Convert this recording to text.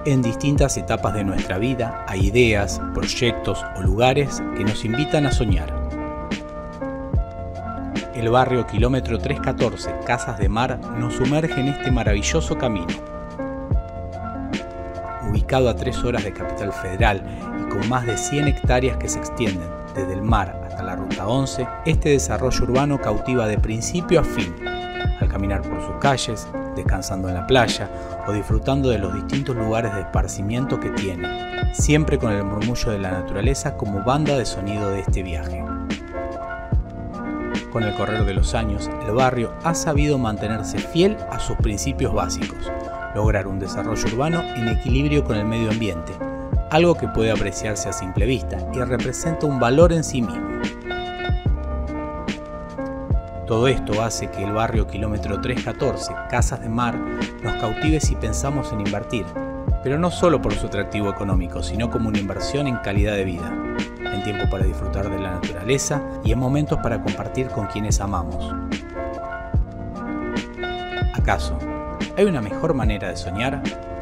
En distintas etapas de nuestra vida hay ideas, proyectos o lugares que nos invitan a soñar. El barrio Kilómetro 314, Casas de Mar, nos sumerge en este maravilloso camino. Ubicado a 3 horas de Capital Federal y con más de 100 hectáreas que se extienden desde el mar hasta la Ruta 11, este desarrollo urbano cautiva de principio a fin, al caminar por sus calles, descansando en la playa o disfrutando de los distintos lugares de esparcimiento que tiene, siempre con el murmullo de la naturaleza como banda de sonido de este viaje. Con el correr de los años, el barrio ha sabido mantenerse fiel a sus principios básicos, lograr un desarrollo urbano en equilibrio con el medio ambiente, algo que puede apreciarse a simple vista y representa un valor en sí mismo. Todo esto hace que el barrio Kilómetro 314, Casas de Mar, nos cautive si pensamos en invertir, pero no solo por su atractivo económico, sino como una inversión en calidad de vida, en tiempo para disfrutar de la naturaleza y en momentos para compartir con quienes amamos. ¿Acaso hay una mejor manera de soñar?